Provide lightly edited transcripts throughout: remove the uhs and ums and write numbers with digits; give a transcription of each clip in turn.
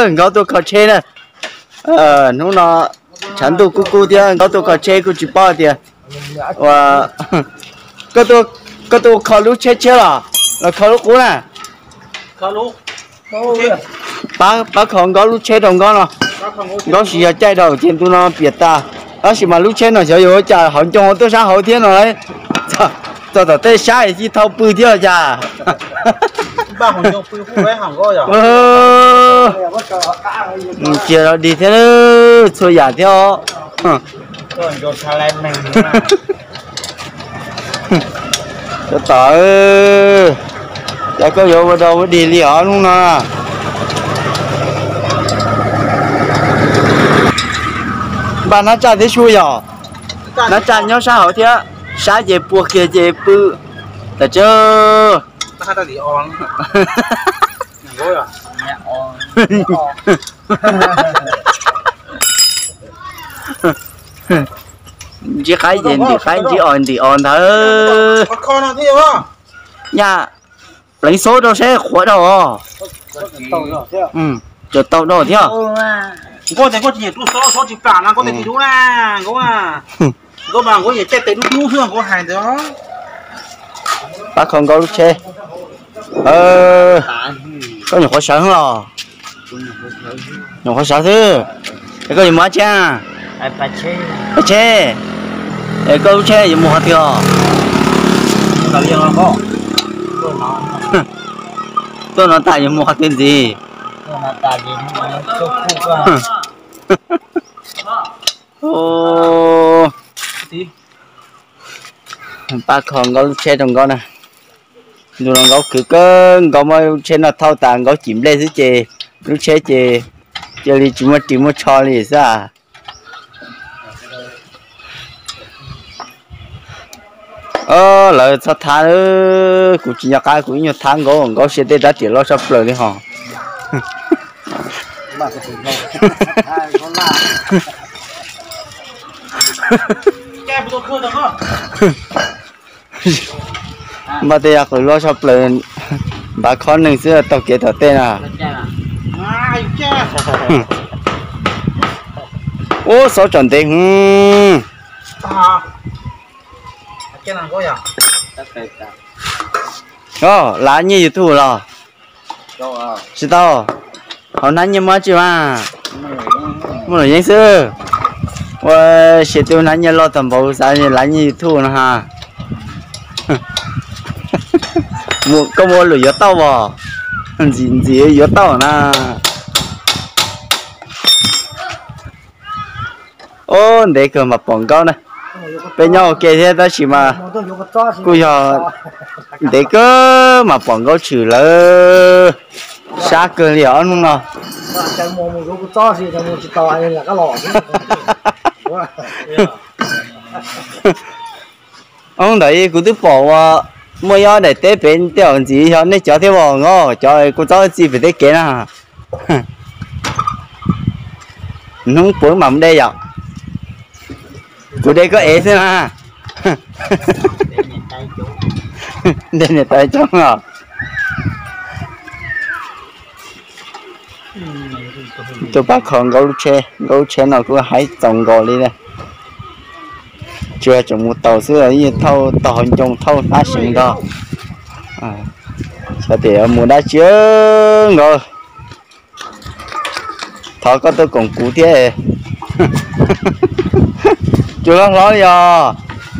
ngáo tôi có chế nè nó nó chẳng tôi cú thì ngáo tôi có chế cú chỉ bao thì và cái tôi khó lúc chế là khó lúc cú nè khó lúc bác không có lúc chế đồng con nào có gì ở chạy đầu trên tôi nó biệt ta đó là mà lúc chế nó sẽ có chả họ cho tôi sáng hậu thiên rồi đấy tôi tới sáng thì thâu bự theo chả ba hòn nhông bự không phải hòn có rồi chiều nó đi thế nữa xôi giả theo rồi cho thà lên mình cho tới cho có vô vào đâu đi liỏ luôn nè bạn nó trả thế chui à nó trả nhau sao hả thế sao về buộc kia về bự tại chứ ta đã đi on ngồi à mẹ on chỉ khai gì thì on thôi con nào thiêu á nhà lấy số đâu sẽ khóa đâu cho tàu đâu theo có thể có chỉ số chỉ cả là có thể thì đúng là có bằng có thể chạy tới đúng thương có hàng đó bác không có lúc xe có nhiều khó sợ không rồi nhiều khó sợ thứ có gì mới cha bà chê có lúc xe gì mua hạt thừa tao yên nó có tôi nói tại gì mua hạt tiền gì ô bác không có lúc xe đồng con nè dù nó có cứ có mà xe nó thao tàn có chìm lên chứ chê lúc xe chê chơi đi chỉ một cho đi sao lời sao thà nữa cũng chỉ nhà cái cũng nhiều tháng có xe tết đã tiền lo sắp lời đi hả mà đây là cái lo sắp lời bà con nên xưa tao kể tao tên à ô sao chuẩn tên cái nào có lá như vậy thôi là chỉ tao họ nói như mấy chứ mà một lần xưa và sẽ tiêu nói như lo tầm bầu sao như lá như thôi nè ha có mua lửa gió tàu vào gì gió tàu nè ô để cơ mà quảng cáo này bên nhau kể thế đó chỉ mà cô giờ để cơ mà quảng cáo chữ là xa cơ liệu luôn nào ông đấy cô tiếp bỏ mua gió để té bên tiêu gì cho nên cho thế bỏ ngó cho cô cho gì phải thế kia nè không bữa mà đây vậy cô đây có ế thế mà đây là tay trống à tôi bác còn gấu tre nào cũng hãy trồng gò đi đây chưa trồng một tàu xưa ấy thâu tàu hình trồng thâu phá sinh đó sao thì ở mùa đã chưa rồi thôi có tôi còn cú thế chưa nói giờ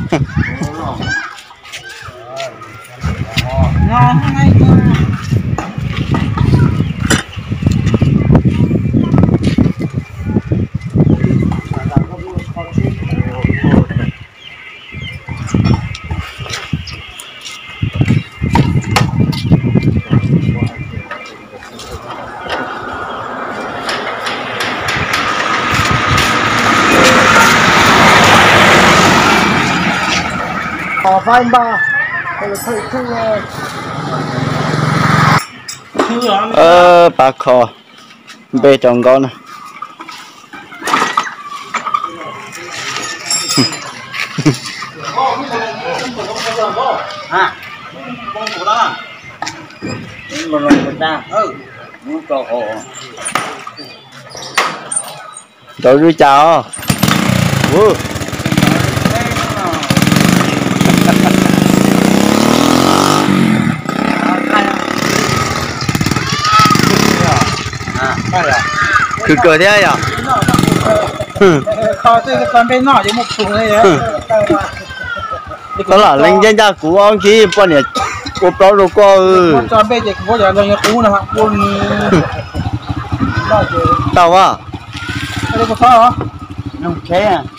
phai ba bà kho bê trồng con này à con của đó một lần một ta muốn cầu hộ Đồ rui chào. Wow. Cứ cười thế à? Khó tôi con bên nọ chứ một thùng này đấy. Đó là linh dân gia của ông chỉ bọn này của bao đồ co Con cho bên thì có giờ lên cú nào con tao à? đây có sao hả? Không thế à?